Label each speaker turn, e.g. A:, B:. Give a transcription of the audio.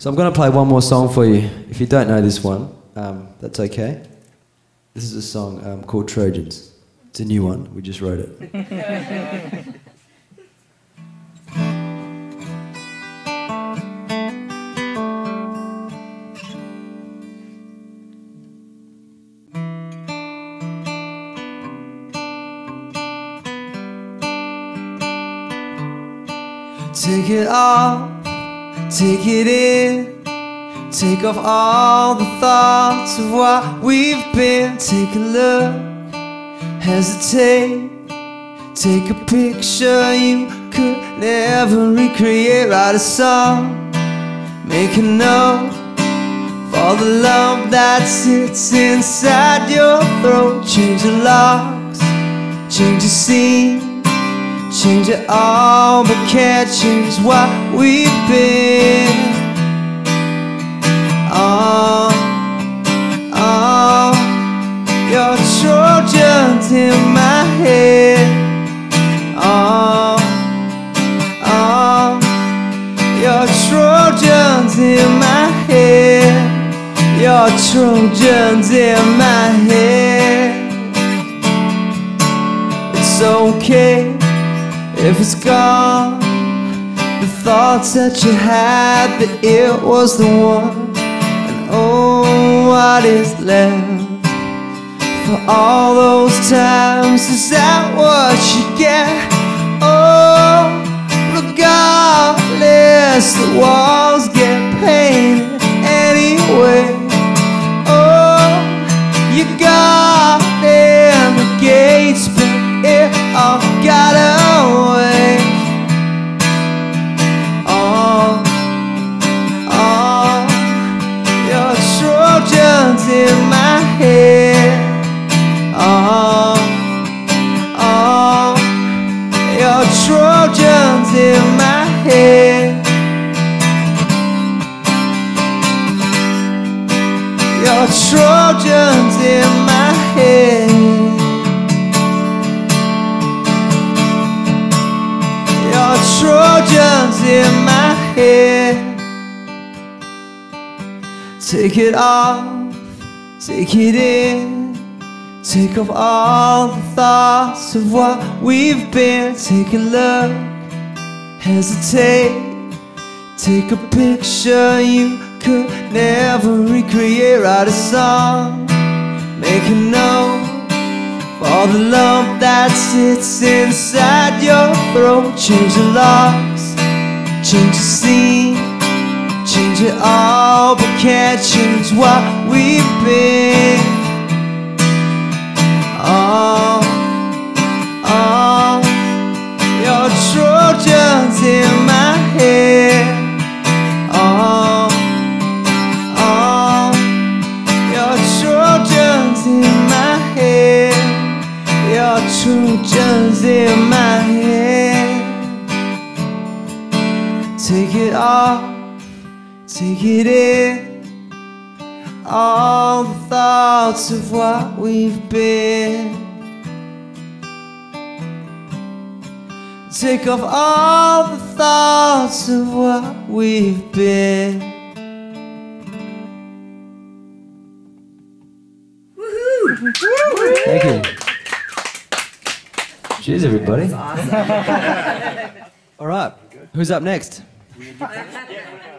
A: So I'm going to play one more song for you. If you don't know this one, that's okay. This is a song called Trojans. It's a new one. We just wrote it. Take it off, take it in, take off all the thoughts of what we've been. Take a look, hesitate, take a picture you could never recreate. Write a song, make a note for the lump that sits inside your throat. Change the locks, change the scene, change it all, but can't change what we've been. Your Trojans in my head. Your Trojans in my head. Your Trojans in my head. It's okay if it's gone, the thoughts that you had, that it was the one. And oh, what is left for all those times? Is that what you get? Oh, regardless, the walls get painted anyway. Oh, you got in the gates, but it all got away. Your Trojans in my head. Your Trojans in my head. Your Trojans in my head. Your Trojans in my head. Take it off, take it in, take off all the thoughts of what we've been. Take a look, hesitate, take a picture you could never recreate. Write a song, make a note for the lump that sits inside your throat. Change the locks, change the scene, change it all, but can't change what we've been. Your Trojans in my head. Your Trojans in my head. Your Trojans in my head. Take it off, take it in, all the thoughts of what we've been. Take off all the thoughts of what we've been. Woohoo! Thank you. Cheers, everybody. All right, who's up next?